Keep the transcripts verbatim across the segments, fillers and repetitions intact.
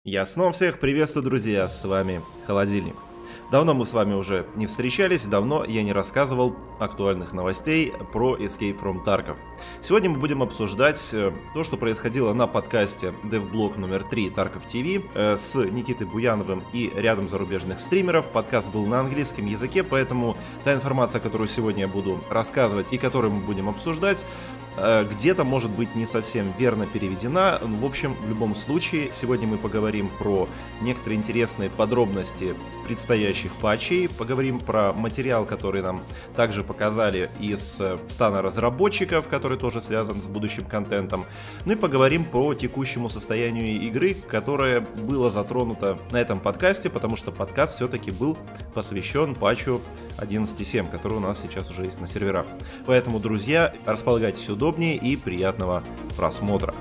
Я снова всех приветствую, друзья, с вами Холодильник. Давно мы с вами уже не встречались, давно я не рассказывал актуальных новостей про Escape from Tarkov. Сегодня мы будем обсуждать то, что происходило на подкасте DevBlog номер три Tarkov ти ви с Никитой Буяновым и рядом зарубежных стримеров. Подкаст был на английском языке, поэтому та информация, которую сегодня я буду рассказывать и которую мы будем обсуждать, где-то может быть не совсем верно переведена. В общем, в любом случае, сегодня мы поговорим про некоторые интересные подробности предстоящих патчей, поговорим про материал, который нам также показали из стана разработчиков, который тоже связан с будущим контентом, ну и поговорим по текущему состоянию игры, которое было затронуто на этом подкасте, потому что подкаст все-таки был посвящен патчу одиннадцать точка семь, который у нас сейчас уже есть на серверах. Поэтому, друзья, располагайтесь удобнее и приятного просмотра.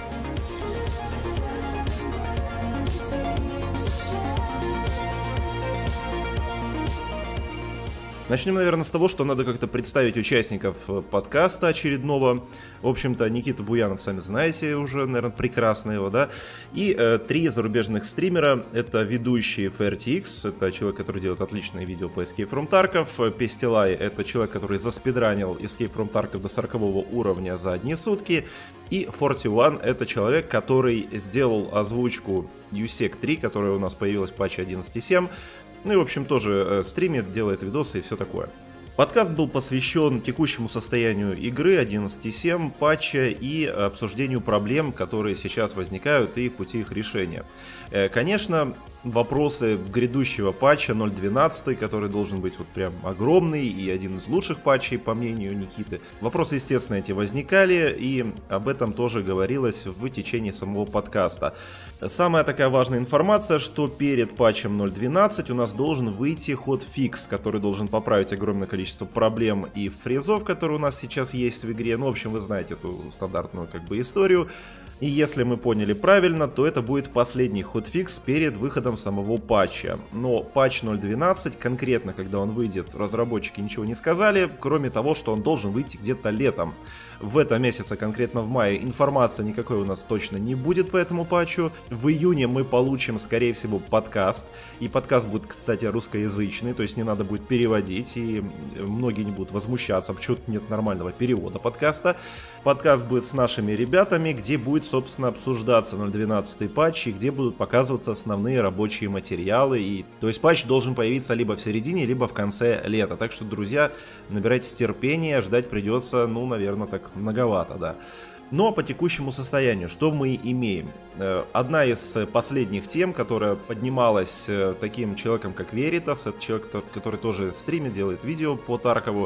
Начнем, наверное, с того, что надо как-то представить участников подкаста очередного. В общем-то, Никита Буянов, сами знаете уже, наверное, прекрасно его, да? И э, три зарубежных стримера. Это ведущий эф эр ти экс, это человек, который делает отличные видео по Escape from Tarkov. Пестилай — это человек, который заспидранил Escape from Tarkov до сорокового уровня за одни сутки. И форти уан — это человек, который сделал озвучку ю сек три, которая у нас появилась в патче одиннадцать точка семь. Ну и, в общем, тоже э, стримит, делает видосы и все такое. Подкаст был посвящен текущему состоянию игры одиннадцать точка семь, патча и обсуждению проблем, которые сейчас возникают, и пути их решения. Э, конечно, вопросы грядущего патча ноль двенадцать, который должен быть вот прям огромный и один из лучших патчей, по мнению Никиты. Вопросы, естественно, эти возникали, и об этом тоже говорилось в течение самого подкаста. Самая такая важная информация, что перед патчем ноль двенадцать у нас должен выйти хотфикс, который должен поправить огромное количество проблем и фризов, которые у нас сейчас есть в игре. Ну, в общем, вы знаете эту стандартную как бы историю. И если мы поняли правильно, то это будет последний хотфикс перед выходом самого патча. Но патч ноль двенадцать, конкретно когда он выйдет, разработчики ничего не сказали, кроме того, что он должен выйти где-то летом. В этом месяце, конкретно в мае, информации никакой у нас точно не будет по этому патчу. В июне мы получим, скорее всего, подкаст. И подкаст будет, кстати, русскоязычный, то есть не надо будет переводить, и многие не будут возмущаться, почему-то нет нормального перевода подкаста. Подкаст будет с нашими ребятами, где будет, собственно, обсуждаться ноль двенадцать патч, и где будут показываться основные рабочие материалы. И... То есть патч должен появиться либо в середине, либо в конце лета. Так что, друзья, набирайтесь терпения, ждать придется, ну, наверное, так многовато, да. Но по текущему состоянию, что мы имеем? Одна из последних тем, которая поднималась таким человеком, как Veritas, это человек, который тоже стримит, делает видео по Таркову,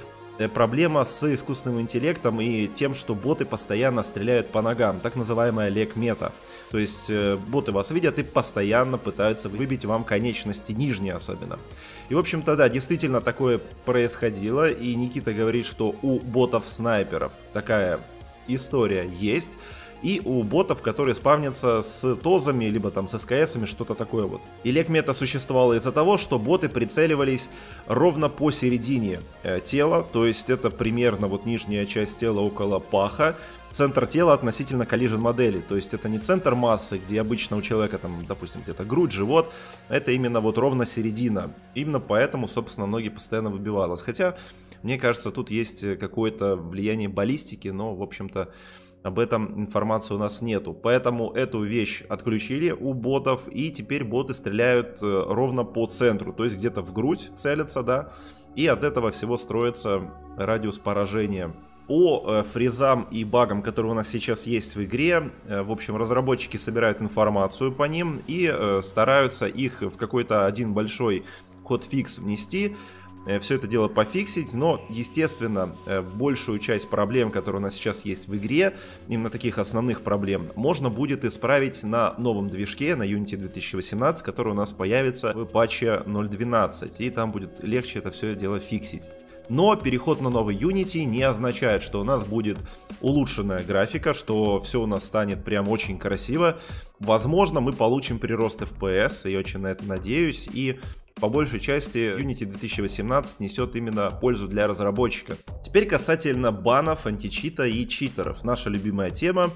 проблема с искусственным интеллектом и тем, что боты постоянно стреляют по ногам, так называемая лек-мета. То есть боты вас видят и постоянно пытаются выбить вам конечности, нижние особенно. И, в общем-то, да, действительно такое происходило, и Никита говорит, что у ботов-снайперов такая история есть, и у ботов, которые спавнятся с тозами, либо там с эс ка эсами, что-то такое вот. И лек-мета существовала из-за того, что боты прицеливались ровно посередине э, тела, то есть это примерно вот нижняя часть тела около паха, центр тела относительно collision модели, то есть это не центр массы, где обычно у человека там, допустим, где-то грудь, живот, это именно вот ровно середина. Именно поэтому, собственно, ноги постоянно выбивалось. Хотя, мне кажется, тут есть какое-то влияние баллистики, но, в общем-то, об этом информации у нас нету. Поэтому эту вещь отключили у ботов, и теперь боты стреляют ровно по центру, то есть где-то в грудь целятся, да, и от этого всего строится радиус поражения. По э, фризам и багам, которые у нас сейчас есть в игре, э, в общем, разработчики собирают информацию по ним и э, стараются их в какой-то один большой хотфикс внести, э, все это дело пофиксить, но, естественно, э, большую часть проблем, которые у нас сейчас есть в игре, именно таких основных проблем, можно будет исправить на новом движке, на Unity две тысячи восемнадцать, который у нас появится в патче ноль двенадцать, и там будет легче это все дело фиксить. Но переход на новый Unity не означает, что у нас будет улучшенная графика, что все у нас станет прям очень красиво. Возможно, мы получим прирост эф пи эс, я очень на это надеюсь, и по большей части Unity две тысячи восемнадцать несет именно пользу для разработчика. Теперь касательно банов, античита и читеров. Наша любимая тема.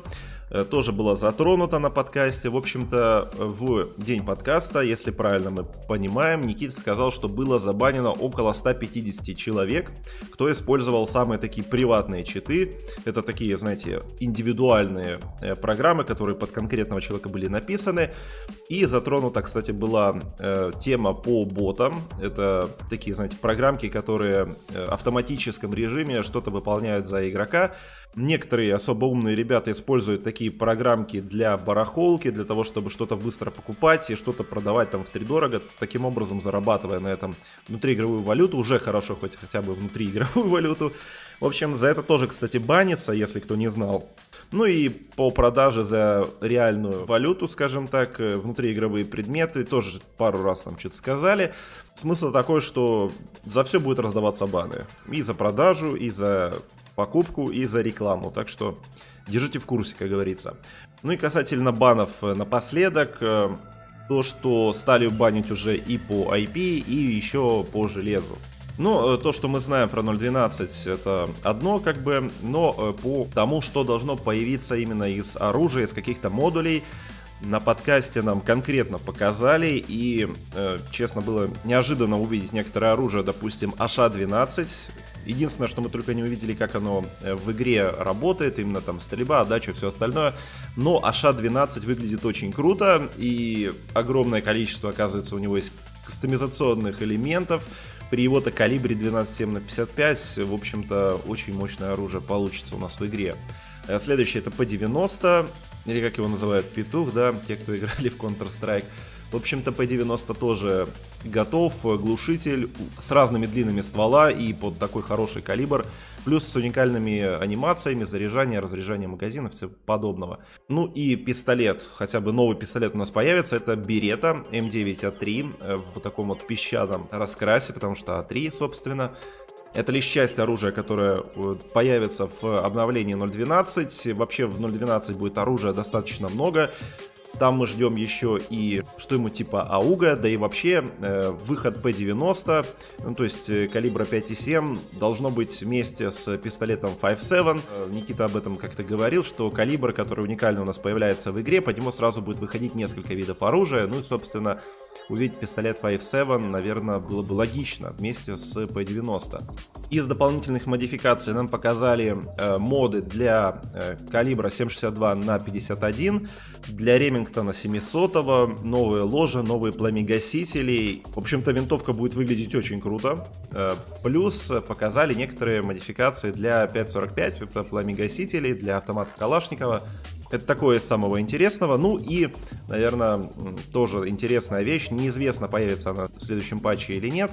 тоже была затронута на подкасте. В общем-то, в день подкаста, если правильно мы понимаем, Никита сказал, что было забанено около ста пятидесяти человек, кто использовал самые такие приватные читы. Это такие, знаете, индивидуальные программы, которые под конкретного человека были написаны. И затронута, кстати, была э, тема по ботам. Это такие, знаете, программки, которые в автоматическом режиме что-то выполняют за игрока. Некоторые особо умные ребята используют такие программки для барахолки, для того, чтобы что-то быстро покупать и что-то продавать там втридорого, таким образом зарабатывая на этом внутриигровую валюту. Уже хорошо, хоть хотя бы внутриигровую валюту. В общем, за это тоже, кстати, банится, если кто не знал. Ну и по продаже за реальную валюту, скажем так, внутриигровые предметы, тоже пару раз там что-то сказали. Смысл такой, что за все будет раздаваться баны. И за продажу, и за покупку, и за рекламу. Так что держите в курсе, как говорится. Ну и касательно банов напоследок, то, что стали банить уже и по ай пи, и еще по железу. Ну, то, что мы знаем про ноль двенадцать, это одно, как бы, но по тому, что должно появиться именно из оружия, из каких-то модулей, на подкасте нам конкретно показали, и, э, честно, было неожиданно увидеть некоторое оружие, допустим, эйч эй двенадцать. Единственное, что мы только не увидели, как оно в игре работает, именно там стрельба, отдача, все остальное. Но эйч эй двенадцать выглядит очень круто, и огромное количество, оказывается, у него есть кастомизационных элементов. При его-то калибре двенадцать семь на пятьдесят пять, в общем-то, очень мощное оружие получится у нас в игре. Следующее это пэ девяносто, или как его называют, петух, да, те, кто играли в Counter-Strike. В общем-то, пэ девяносто тоже готов, глушитель с разными длинами ствола и под такой хороший калибр, плюс с уникальными анимациями, заряжания, разряжания магазинов, всего подобного. Ну и пистолет, хотя бы новый пистолет у нас появится, это Берета эм девять а три в таком вот песчаном раскрасе, потому что а три, собственно. Это лишь часть оружия, которое появится в обновлении ноль двенадцать. Вообще в ноль двенадцать будет оружия достаточно много. Там мы ждем еще и что-нибудь типа АУГа, да и вообще э, выход пэ девяносто, ну, то есть э, калибра пять и семь, должно быть вместе с пистолетом пять семь. Э, Никита об этом как-то говорил, что калибр, который уникально у нас появляется в игре, по нему сразу будет выходить несколько видов оружия. Ну и, собственно, увидеть пистолет пять семь, наверное, было бы логично вместе с пэ девяносто. Из дополнительных модификаций нам показали э, моды для э, калибра семь шестьдесят два на пятьдесят один, для Ремингтона семьсот, новые ложи, новые пламегасители. В общем-то, винтовка будет выглядеть очень круто. Э, плюс показали некоторые модификации для пять сорок пять, это пламегасители, для автомата Калашникова. Это такое из самого интересного. Ну и, наверное, тоже интересная вещь. Неизвестно, появится она в следующем патче или нет.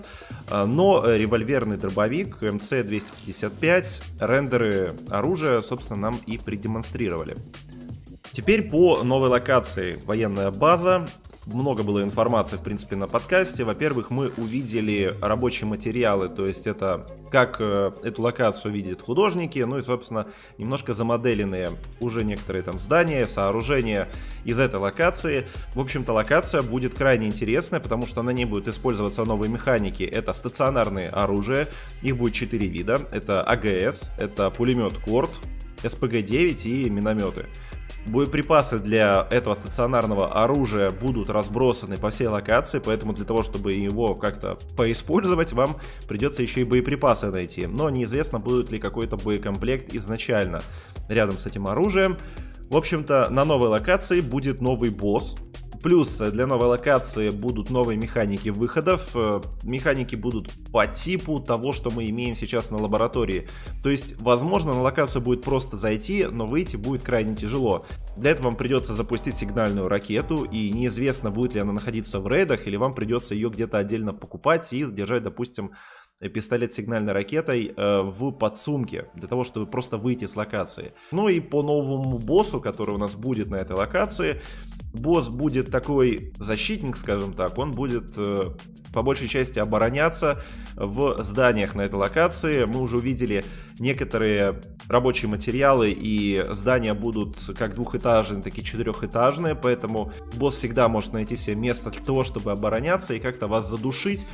Но револьверный дробовик эм цэ двести пятьдесят пять, рендеры оружия, собственно, нам и продемонстрировали. Теперь по новой локации. Военная база. Много было информации, в принципе, на подкасте. Во-первых, мы увидели рабочие материалы, то есть это как э, эту локацию видят художники, ну и, собственно, немножко замоделенные уже некоторые там здания, сооружения из этой локации. В общем-то, локация будет крайне интересная, потому что на ней будут использоваться новые механики. Это стационарные оружия, их будет четыре вида. Это а гэ эс, это пулемет Корт, эс пэ гэ девять и минометы. Боеприпасы для этого стационарного оружия будут разбросаны по всей локации, поэтому для того, чтобы его как-то поиспользовать, вам придется еще и боеприпасы найти. Но неизвестно, будет ли какой-то боекомплект изначально рядом с этим оружием. В общем-то, на новой локации будет новый босс. Плюс для новой локации будут новые механики выходов. Механики будут по типу того, что мы имеем сейчас на лаборатории. То есть, возможно, на локацию будет просто зайти, но выйти будет крайне тяжело. Для этого вам придется запустить сигнальную ракету, и неизвестно, будет ли она находиться в рейдах, или вам придется ее где-то отдельно покупать и держать, допустим, пистолет с сигнальной ракетой э, в подсумке, для того, чтобы просто выйти с локации. Ну и по новому боссу, который у нас будет на этой локации, босс будет такой защитник, скажем так, он будет э, по большей части обороняться в зданиях на этой локации. Мы уже увидели некоторые рабочие материалы, и здания будут как двухэтажные, так и четырехэтажные, поэтому босс всегда может найти себе место для того, чтобы обороняться и как-то вас задушить.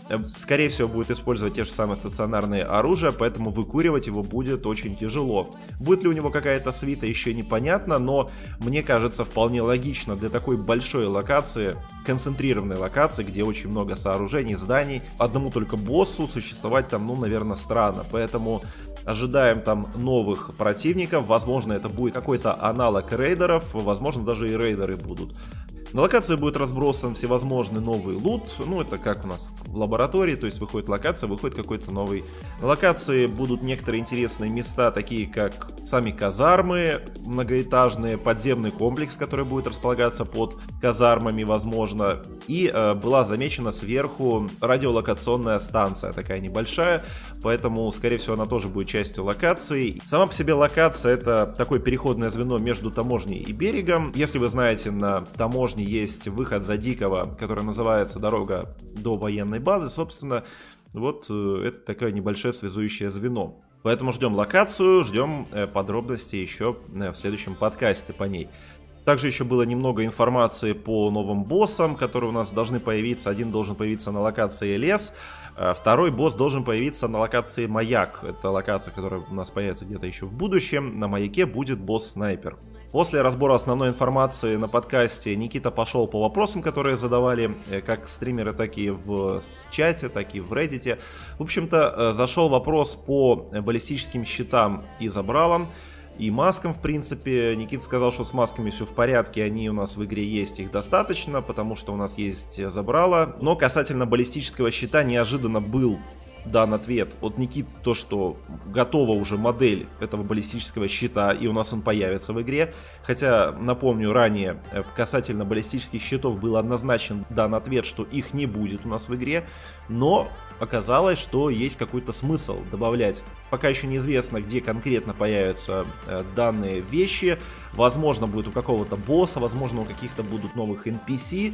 скорее всего, будет использовать те же самые стационарные оружия, поэтому выкуривать его будет очень тяжело. Будет ли у него какая-то свита, еще непонятно, но мне кажется вполне логично для такой большой локации, концентрированной локации, где очень много сооружений, зданий, одному только боссу существовать там, ну, наверное, странно. Поэтому ожидаем там новых противников, возможно, это будет какой-то аналог рейдеров, возможно, даже и рейдеры будут. На локации будет разбросан всевозможный новый лут, ну это как у нас в лаборатории, то есть выходит локация, выходит какой-то новый. На локации будут некоторые интересные места, такие как сами казармы, многоэтажный подземный комплекс, который будет располагаться под казармами, возможно. И э, была замечена сверху радиолокационная станция, такая небольшая, поэтому, скорее всего, она тоже будет частью локации. Сама по себе локация — это такое переходное звено между таможней и берегом. Если вы знаете, на таможне есть выход за Дикого, который называется «Дорога до военной базы», собственно, вот это такое небольшое связующее звено. Поэтому ждем локацию, ждем подробностей еще в следующем подкасте по ней. Также еще было немного информации по новым боссам, которые у нас должны появиться. Один должен появиться на локации лес, второй босс должен появиться на локации маяк. Это локация, которая у нас появится где-то еще в будущем. На маяке будет босс-снайпер. После разбора основной информации на подкасте Никита пошел по вопросам, которые задавали как стримеры, так и в чате, так и в Reddit. В общем-то, зашел вопрос по баллистическим щитам и забралам. И маскам, в принципе. Никита сказал, что с масками все в порядке, они у нас в игре есть, их достаточно, потому что у нас есть забрало. Но касательно баллистического щита неожиданно был дан ответ от Никиты, то что готова уже модель этого баллистического щита, и у нас он появится в игре. Хотя, напомню, ранее касательно баллистических щитов был однозначен дан ответ, что их не будет у нас в игре, но оказалось, что есть какой-то смысл добавлять. Пока еще неизвестно, где конкретно появятся э, данные вещи. Возможно, будет у какого-то босса, возможно, у каких-то будут новых эн пи си.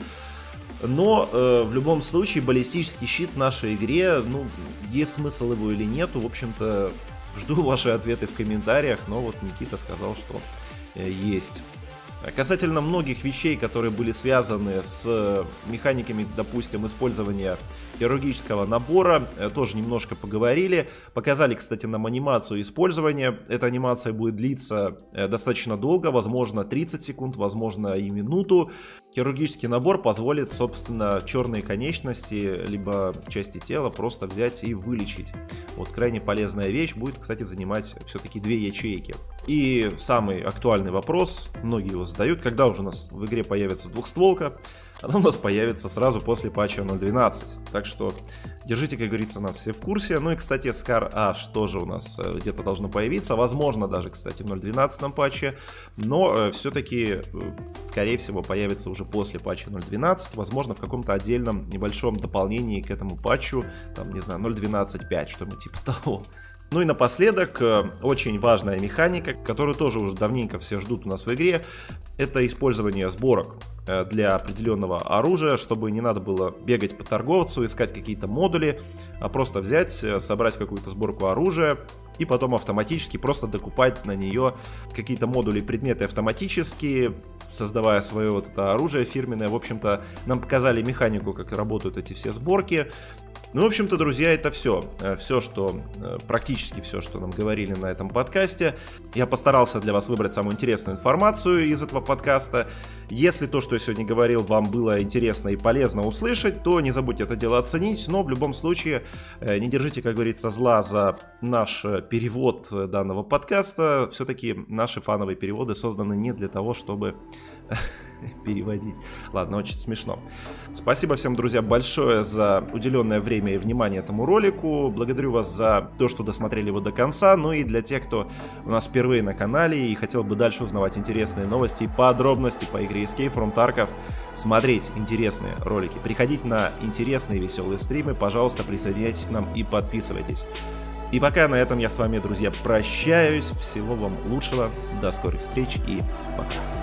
Но э, в любом случае баллистический щит в нашей игре, ну, есть смысл его или нету, в общем-то, жду ваши ответы в комментариях, но вот Никита сказал, что э, есть. Касательно многих вещей, которые были связаны с механиками, допустим, использования хирургического набора, тоже немножко поговорили. Показали, кстати, нам анимацию использования. Эта анимация будет длиться достаточно долго, возможно тридцать секунд, возможно и минуту. Хирургический набор позволит, собственно, черные конечности, либо части тела просто взять и вылечить. Вот крайне полезная вещь, будет, кстати, занимать все-таки две ячейки. И самый актуальный вопрос, многие его задают, когда уже у нас в игре появится двухстволка. Она у нас появится сразу после патча ноль двенадцать. Так что держите, как говорится, нас все в курсе. Ну и, кстати, Scar H тоже у нас где-то должно появиться. Возможно, даже, кстати, в ноль двенадцатом патче. Но все-таки, скорее всего, появится уже после патча ноль двенадцать. Возможно, в каком-то отдельном небольшом дополнении к этому патчу. Там, не знаю, ноль двенадцать пять, что-нибудь типа того. Ну и напоследок, очень важная механика, которую тоже уже давненько все ждут у нас в игре, это использование сборок для определенного оружия, чтобы не надо было бегать по торговцу, искать какие-то модули, а просто взять, собрать какую-то сборку оружия и потом автоматически просто докупать на нее какие-то модули, предметы автоматически, создавая свое вот это оружие фирменное. В общем-то, нам показали механику, как работают эти все сборки. Ну, в общем-то, друзья, это все. Все, что, практически все, что нам говорили на этом подкасте. Я постарался для вас выбрать самую интересную информацию из этого подкаста. Если то, что я сегодня говорил, вам было интересно и полезно услышать, то не забудьте это дело оценить. Но в любом случае, не держите, как говорится, зла за наш перевод данного подкаста. Все-таки наши фановые переводы созданы не для того, чтобы переводить. Ладно, очень смешно. Спасибо всем, друзья, большое за уделенное время и внимание этому ролику. Благодарю вас за то, что досмотрели его до конца. Ну и для тех, кто у нас впервые на канале и хотел бы дальше узнавать интересные новости и подробности по игре Escape from Tarkov, смотреть интересные ролики, приходить на интересные веселые стримы, пожалуйста, присоединяйтесь к нам и подписывайтесь. И пока на этом я с вами, друзья, прощаюсь. Всего вам лучшего, до скорых встреч и пока.